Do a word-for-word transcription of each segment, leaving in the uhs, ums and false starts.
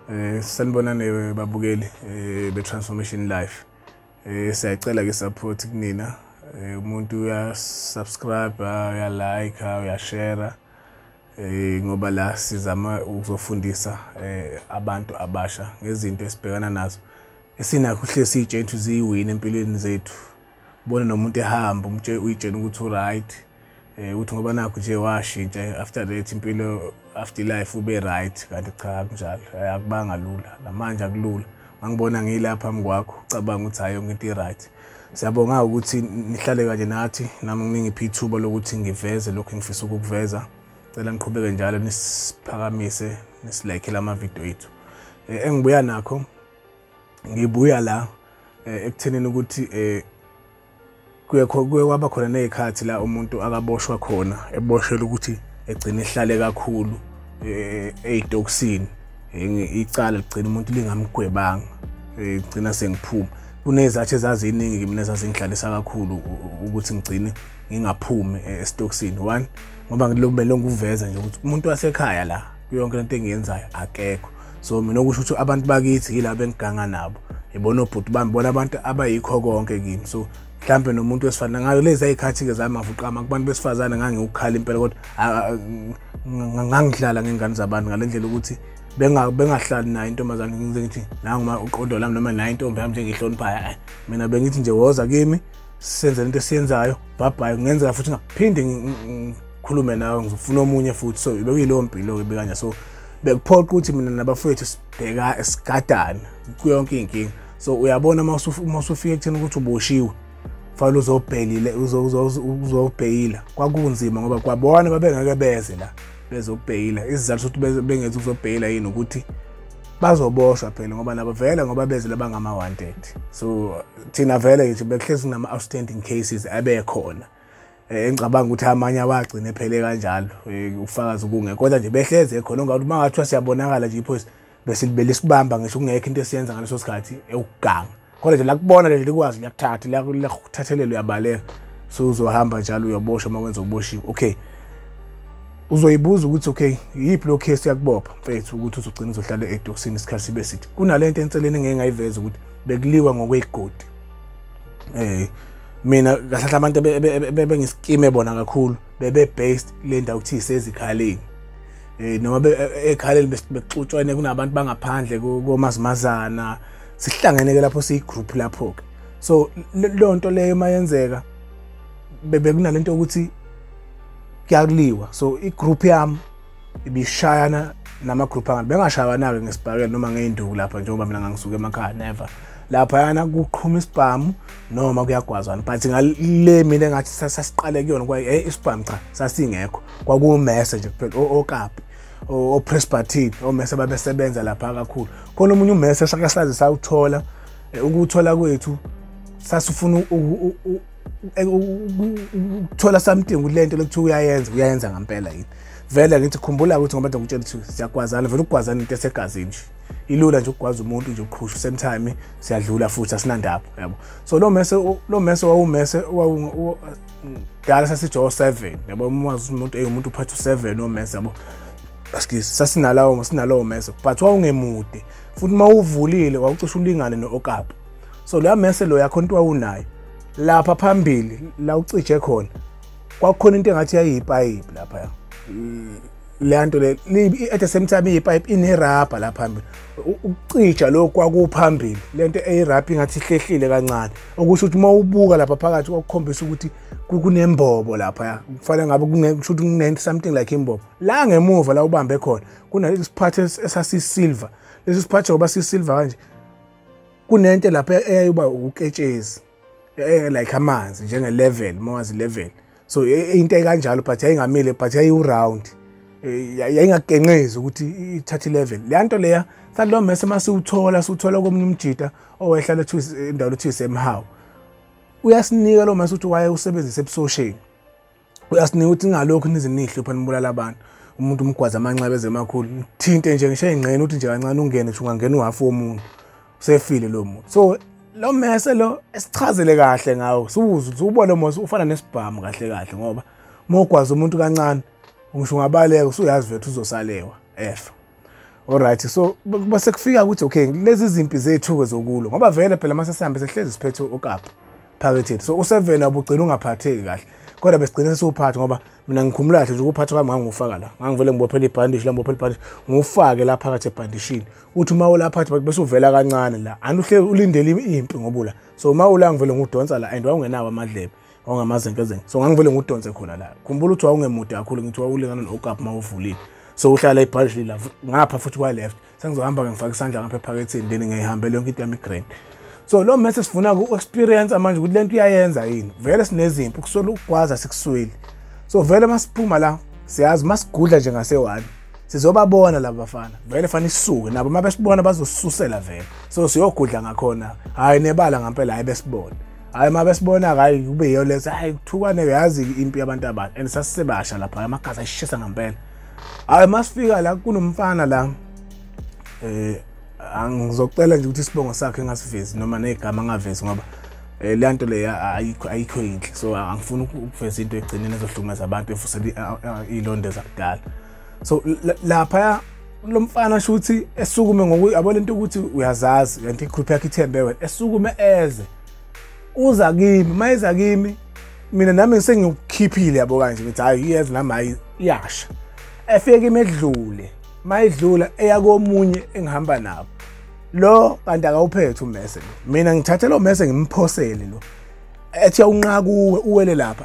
Eh sanibonani babukeli be Transformation Life. Eh siyacela ke support kunina. Umuntu uya subscribe, uya like, uya share eh ngoba la sizama ukuzofundisa eh abantu abasha ngezinto esibhekana nazo. Esinakho hle sitshela ziyiwini empilweni zethu. Ubone nomuntu ehamba umtshela uyitshela ukuthi u right. Eh uthi ngoba nakho nje washintsha after that impilo after life ube right kanti cha kunjalo akubanga lula namanje akulula ngangibona ngilapha phambi kwakho ucabanga ukuthi hayi yonke into i right. Siyabonga ukuthi nihlale kanje nathi nami ngingiphi ithuba lokuthi ngiveze lokho engifisa ukukuveza. Cela niqhubeke njalo nisiphakamise nisilike lama video ethu. Engibuya nakho ngibuya la ekuthenini ukuthi eh kuye kwaba khona nezikhathi la umuntu akaboshwa khona eboshelwe ukuthi egcina ehlale kakhulu eyitoksini icala ligcina umuntu lingamgwebanga egcina sengiphuma kunezathu ezaziningi mina ezazingihlalisa kakhulu ukuthi ngigcine ngingaphumi esitoksini. One ngoba ngilobele ngikuveza nje ukuthi umuntu wasekhaya la yonke lento engiyenzayo akekho, so mina okusho ukuthi abantu bakithi yilabo engiganga nabo ibona obhuti bami bona abantu abayikho konke kimi. So mhlambe nomuntu wesifana ngayo lezi ayikhathi ke zami avuqama kubantu besifazana ngangikukhala impela kodwa ngangidlala ngengane zabantu ngalendlela ukuthi benga bengahlali nayo intombazane ngize ngithi nanguma uqondo lami noma nayo intombi yami nje ngihlonipha mina bengithi nje woza kimi senze into esiyenzayo bye ngenzeka futhi ngaphinde ngikhulume nawe ngizofuna omunye futhi. So bekuyilo mpilo ke bekanje, so bekuphoqa ukuthi mina nabafowethu sibheka esigadana kuyonke inkinga. So uyabona uma usufika ekutheni ukuthi uboshiwe fanele uzobhekile uzobhekila kwakunzima ngoba kwabona babengeke beze la bezobhekila. Isizathu ukuthi bengethi uzobhekila yini ukuthi bazoboshwa phela ngoba nabo vele ngoba beze labangama wanted. So thina vele nje bekuhlezi kunama outstanding cases abekhona engicabanga ukuthi amanye awagcine phele kanjalo ufakazi kungekho kodwa nje behleze ekhona ngathi mangathi siyabonakala nje iphosi bese libele sibamba ngisho kungekho into esiyenza ngaleso sikhathi ewuganga kodwa nje la kubona nje likwazi liyakuthatha lakuthathelelo uyabaleka. So uzohamba njalo uyaboshwa makwenza uboshiwe. Okay, uzoyibuza ukuthi okay yiphi lo case yakubopha mfethu ukuthi uzogcina uzohlala edoksini isikhathi sibe sithi kunalento enseleni ngeke ngayiveza ukuthi bekuliwa ngokwegodi. Eh mina kahlahla abantu bengiskime bona kakhulu bebe based le ndawo ukuthi isezikhaleni eh noma ekhaleni bexutshwane kunabantu bangaphandle komazimazana sihlangene ke lapho siyi group lapho ke. So lo nto leyo mayenzeka bebe kunalento ukuthi kuyaliwa. So i group yami ibishayana nama group angani bengashayana ke ngesibhakela noma ngeinduku lapha njengoba mina ngangisuka emakhaya never lapha yana kuqhuma isibhamu noma kuyagwazwana but ngale mina engathi sasiqale kuyona kwa eh isibhamu cha sasingekho kwakuwumese nje kuphela okapi o presbytery omese babesebenza lapha kakhulu. Khona umunye umese sakasazi sawuthola ukuthola kwethu sasifuna ukuthola something kulento lekuthiwa uyayenza uyayenza ngempela yini vele ngithi khumbula ukuthi ngoba ngikutshela ukuthi siyagwazana vele ukugwazana into esegazini nje ilula nje ukugwaza umuntu nje uqhusha same time siyadlula futhi asinandaba yabo. So lo mese lo mese wawumese dala sasijo seven yabo umazi umuntu eyomuntu uphatha seven no mese yabo aski sasinalawo sinalawo mese but wawungemude futhi mawuvulile wawucisha ulingane nookapi. So la mese lo yakho into wawunayo lapha phambili la ucije khona kwakukhona into engathi yayipipe lapha le nto le at the same time ipipe ine rubber lapha phambili ucija lo kwakuphambili lento eyirubber ngathi ihlehlile kancane okusho ukuthi mawubuka lapha phakathi kwakukhombisa ukuthi kunembobo lapha kufanele ngabe kunesho ukuthi kunento something like imbobo la ngemuva la ubambe khona kunalesi siphathe esasi silver. Lesi siphathe ngoba si silver kanje kunento lapha eyayiba uketshezi like amanzi njenge level mawazi level. So into ekanjalo but yayingamile but yayi round yayingagenqezi ukuthi ithathe level. Le nto leya sathi lo mese masiwuthola siwuthola komunye umjita owehlala ethi indawo ethi isemhawu uyasinika lo mase uthi waye usebenzise ebusosheni uyasinika ukuthi ngalokho nizinihlupha nibulala abantu umuntu umgwaza amanxeba ezemakhulu thinte nje ngisho ingqene uthi nje kancane ungene uthi ungangena uhafu womuntu usefile lo muntu. So lo mese lo esichazele kahle ngawo siwuza ubone mose ufana nesibhamu kahle kahle ngoba mawugwaza umuntu kancane ngisho ngabaleka usuyazi vethu uzosalewa efa. Alright, so base kufika ukuthi okay lezi zimpi zethu zokulo ngoba vele phela mase sihambe sehlezi siphethe okapha phakathi. So useven abugcina ungaphatheki kahle. Kodwa besigcina sesuphatha ngoba mina ngikhumula kahle nje ukuphatha kwami ngangufaka la. Ngangivele ngibophela ibhandishi la ngibophela ibhandishi ngufake la phakathi ebhandishini. Uthi uma ulapha bese uvela kancane la. Anuhle ulindele impi ngobula. So uma ula ngivele ngudonsa la and wawungenawo amadlebe. Ongamazenkezenge. So ngangivele ngudonse khona la. Khumbula ukuthi wawungemude kakhulu ngithi wawulingana nokapha mawuvulile. So uhlala ibhandishi la ngapha futhi kwa left. Sengizohamba ke ngifaka isandla ngapha ephaketheni then ngiyihambele yonke into yami grand. So lo message sifuna ku experience manje ukuthi lento iyayenza yini. Vele sinezimpi kusolo ukugwaza sikusweli. So vele masiphuma la siyazi masigudla nje ngase one. Sizobabona laba bafana. Vele fana isuke nabo mabesibona bazosusela vele. So siyogudla ngakhona. Hayi nebala ngempela hayi besibona. Hayi mabesibona hayi kube yiyo lethe hayi kuthukane uyazi impi yabantu abantu and sasisebasha lapha amagazi ayishisa ngempela. Hayi masifika la kunomfana la eh angizocela nje ukuthi isibongo sakhe ngasivezi noma negama ngavezi ngoba le nto le ayikho ayikho yinhle. So angifuni ukuveza into egcinene ezohlumeza abantu efusela ilonde zakudala. So lapha lo mfana shuthi esukume ngokuthi abole into ukuthi uyazazi kanti igroup yakhe ithembe wena esukume eze uza kimi mayeza kimi mina nami ngisengikhiphile yabo kanje ngithi hayi yes nami hayi iyasha efike imedlule mayidlula eyakomunye engihamba nabo lo kanti akawuphethe umese mina ngithathe lo mese ngimphosele lo ethi awunqa kuwe uwele lapha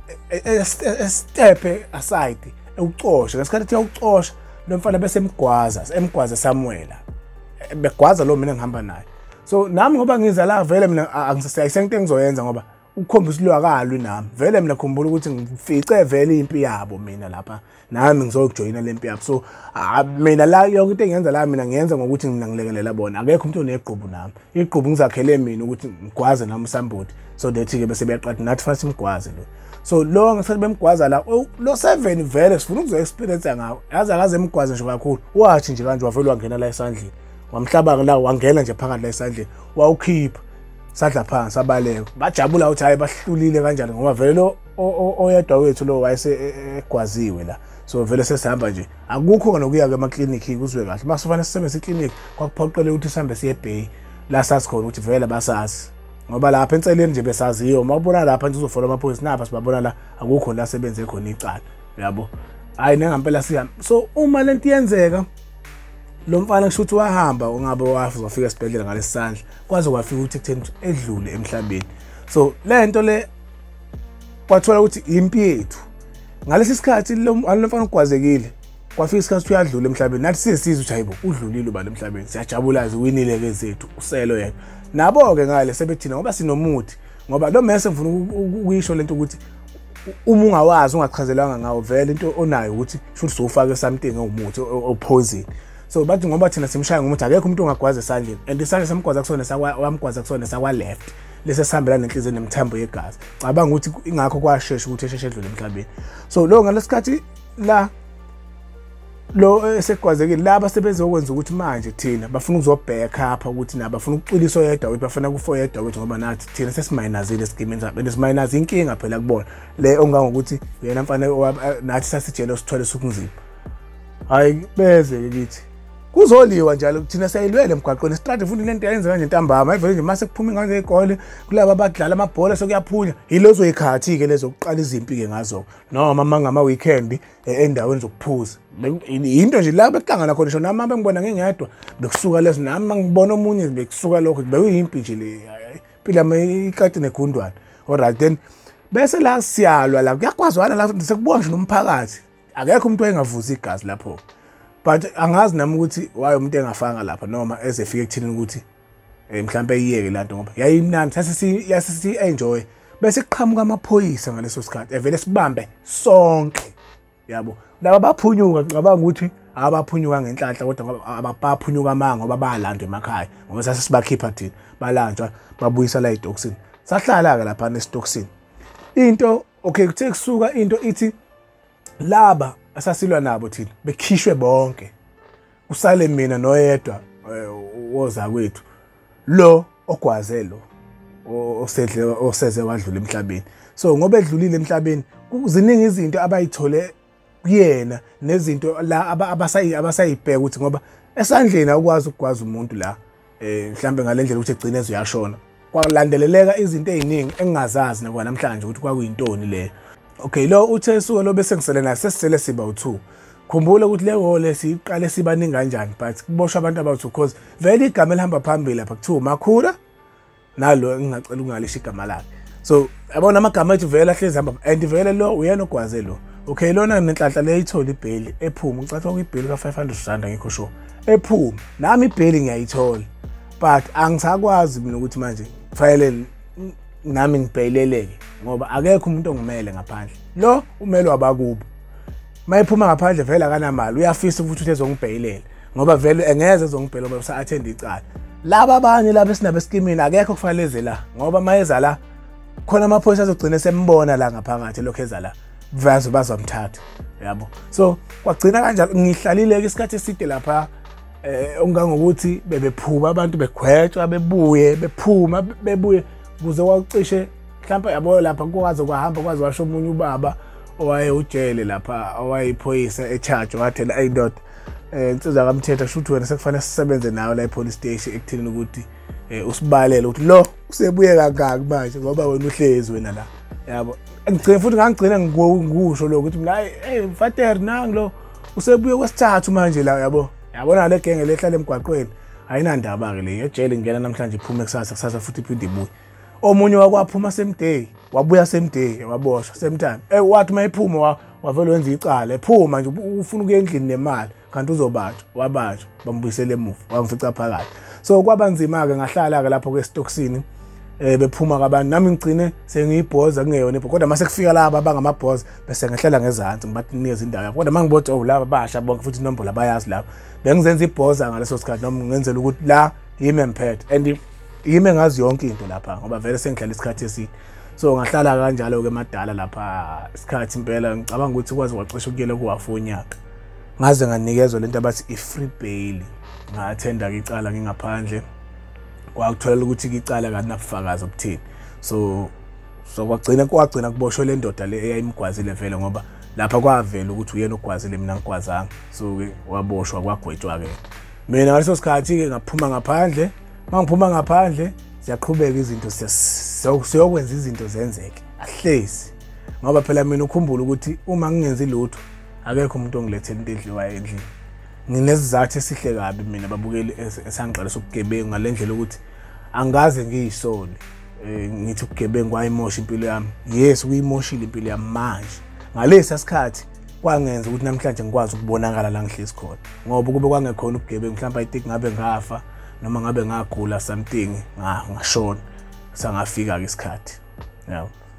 step aside ewucosha ngesikhathi ethi awucosha lo mfana bese emgwaza emgwaza Samuela begwaza lo mina ngihamba naye. So nami ngoba ngiza la vele mina angisayisento engizoyenza ngoba ukukhombisa ulwakalwi nami vele mina khumbula ukuthi ngifice vele impi yabo mina lapha nami ngizojoyina lempi yabo. So mina la yonke into engiyenza la mina ngiyenza ngokuthi mina ngilekelela bona akekho umuntu oneqhubu nami iqhubu ngizakhele mina ukuthi ngigwaze nami uSambodi so that ke bese beyaqathi nathi fast imgwaze lo. So lo ngesikhathi bemgwaza la lo seven vele sifuna ukuzo experience ngawo yazi akaze emgwaze nje kakhulu wathi nje kanje wavela wangena la esandleni wamhlaba la wangena nje phakathi la esandleni wawukhipha sadla phansi abaleka bajabula ukuthi hayi bahlulile kanjani ngoba vele lo oyedwa wethu lo wayese egwaziwe la. So vele sesihamba nje akukho nokuya ke emakliniki kuzwe kahle masifana sisebenza ekliniki kwakuphoqele ukuthi sihambe siye eBay la sasikhona ukuthi vele basazi ngoba lapha enseleni nje besaziyo mawubona lapha nje uzofola amaphoyisa napha sibabona la akukho la sebenze khona icala yabo hayi nengempela sihamba. So uma lento yenzeka lo mfana kusho ukuthi wahamba ungabe wafu wafika esibhedlela ngalesandla kwaze kwafika ukuthi ekutheni edlule emhlabeni. So lento le kwathola ukuthi impi yethu ngalesi sikhathi lo mfana ugwazekile kwafika isikhathi uyadlula emhlabeni nathi sisizwe ukuthi hayibo udlulile uba emhlabeni siyajabula winile ke zethu uselo yena nabo ke ngale sebethina ngoba sinomuthi ngoba lo mese ngifuna ukuyisho lento ukuthi uma ungawazi ungachazelanga ngawo vele into onayo ukuthi should sofake something ngumuthi opoison. So bathi ngoba thina simshaya ngomuthi akekho umuntu ongagwaza esandleni and isandla semgwaza kusona sawamgwaza kusona sakwa left lese sihambela nenhliziyo nemthambo yegazi cabanga ukuthi ingakho kwashesha ukuthi esheshe edlule emhlabeni. So lo ngalesikhathi la lo esekwazekile laba sebenze okwenza ukuthi manje thina bafuna ukuzobheka apha ukuthi nabo bafuna ukucwilisa oyedwa ukuthi bafuna kufoyedwa ukuthi ngoba nathi thina sesiminazile esigimeni sapha esiminaza inkinga phela kubona le ongangokuthi yena mfana nathi sasijele sithole sokunzima hayi beze lithi kuzoliwa njalo thina sayilwele emgwaqweni sitrade futhi lento yenza kanje ntambama ayivele nje mase kuphuma ingane ezikole kulabo abadlala amabhola sokuyaphunya yilezo ikhathi ke lezo kuqala izimpi ke ngazo noma mangama weekend endaweni zokuphuza into nje la behlangana khona shona nami ngibona ngingedwa bekusuka lezo nami mangibona omunye bekusuka lokho bekuyimpi nje le phila mayikati negundwane. Alright then bese la siyalwa la kuyakwazwana la sekubonje nomphakathi akekho umuntu oyengavuza igazi lapho but angazi nami ukuthi waye umuntu engafanga lapha noma ezefika ekuthini ukuthi mhlambe iyeke lanto ngoba yayimnandi sasisi yasisi enjoy bese kuqhamuka amaphoyisa ngaleso sikhathi evele sibambe sonke yabo laba baphunyuka ngicabanga ukuthi abaphunyuka ngenhlanhla kodwa ngoba abaphunyuka manga ngoba balandwe emakhaya ngoba sasisibakhipha thina balanjwa babuyisa la eToxin sahlala ke lapha neStoxin into okay kuthe kusuka into ithi laba asasilwa nabo thina bekhishwe bonke usale mina noyedwa woza kwethu lo ogwaze lo osedle oseze wadlula emhlabeni. So ngoba edlulile emhlabeni kuziningi izinto abayithole kuyena nezinto la abasayi abasayibheka ukuthi ngoba esandleni awukwazi ukugwaza umuntu la eh mhlambe ngalendlela ukuthi egcine ezuyashona kwalandeleleka izinto eziningi engingazazi nakwa namhlanje ukuthi kwakuyintoni le. Okay, lo uthe suke lo bese ngisele naye sesisele siba u-two. Khumbula ukuthi le hole siqale sibaningi kanjani but kuboshwa abantu abawu-two because vele igama elihamba phambili lapha kuthiwa Makhura nalo engingacela ungalisho igama lakhe. So yabona amagama ethu vele ahlezi hamba and vele lo uyena ogwaze lo. Okay, lona nenhlanhla le ithola ibheli ephuma ngicatha ukuyibheli ka five hundred rand ngikho sho ephuma nami ibheli ngiyayithola but angisakwazi mina ukuthi manje kufanele nami ngibhayileleke ngoba akekho umuntu ongimele ngaphandle lo umelo wabakubo mayiphuma ngaphandle vele akanamali uyafisa ukuthi uthi ezongibhayilela ngoba vele engeze ezongibhayela ngoba usa attend icala laba abanye laba esinabe eskimini akekho kufanele eze la ngoba mayeza la khona amaphoyisa azogcina sembona la ngaphakathi lokho eza la vazo bazomthatha yabo. So kwagcina kanjalo ngihlalile isikhathi eside lapha eh ungangokuthi bebephuma abantu begwetshwa bebuye bephuma bebuye kuze kwacishe mhlawumbe yabo lapha kwaze kwahamba kwaze washo umunye ubaba owaye ujele lapha owayiphoyisa echarge wathela ayindoda eh insizwa kamthetho shuthi wena sekufanele sisebenze nayo la epolice station ekuthini ukuthi usibalele ukuthi lo usebuye kangaka manje ngoba wena uhlezi wena la yabo. Ngicela futhi ngangigcina ngikusho lo ukuthi mina hey mfater nangi lo usebuye kwesithathu manje la yabo. Yabona le genge lehlala emgwaqweni ayinandaba ke le ejele ngena namhlanje iphuma kusasa kusasa futhi iphinde ibuye. Omunye wakwaphuma same day wabuya same day waboshwa same time eh wathi mayiphuma wavela wenza icala ephuma nje ufuna ukuya endlini nemali kanti uzobatshwa wabatshwa bambuyisele emuva wamfica phakathi. So kwabanzima ke ngahlala ke lapho kwestoksini eh bephuma kabantu nami ngicine sengiyibhoza kungeyona ibho kodwa mase kufika laba abangamabhoza bese ngihlala ngezantsi ngibathi ninikeza indawo kodwa mangibotha oh laba basha bonke futhi inombolo abayazi lapho bengizenza ibhoza ngaleso sikhathi noma ngenzela ukuthi la yimi emphethe and yimi engazi yonke into lapha ngoba vele sengihlala isikhathi eside. So ngahlala kanjalo ke emadala lapha isikhathi impela ngicabanga ukuthi kwazi wacisha ukuyela kuwafonyaka ngaze nganikezwe lento abathi i-free bail ngathenda icala ngingaphandle kwakuthola ukuthi icala kanti nabufakazi obuthini. So so kwagcina kwagcina kuboshwe le ndoda le eyayimgwazile vele ngoba lapha kwavela ukuthi uyena ogwazile mina ngikwazanga. So ke waboshwa kwagwetshwa ke mina ngaleso sikhathi ke ngaphuma ngaphandle mangiphuma ngaphandle siyaqhubeka izinto siyokwenza izinto zenzeke ahlezi ngoba phela mina ukhumbula ukuthi uma ngingenzi lutho akekho umuntu ongilethela into edliwayo endlini. Nginesizathu esihle kabi mina babukeli esangiqalisa ukugebengu ngalendlela ukuthi angaze ngiyisole ngithi ukugebengu kwayimosha impilo yami. Yes kuyimoshile impilo yami manje ngalesi sikhathi kwangenza ukuthi namhlanje ngikwazi ukubonakala la ngihlezi khona ngoba kube kwangekhona ukugebengu mhlawumbe I think ngabe ngafa noma ngabe ngagula something ngashona sangafika ke isikhathi yabo.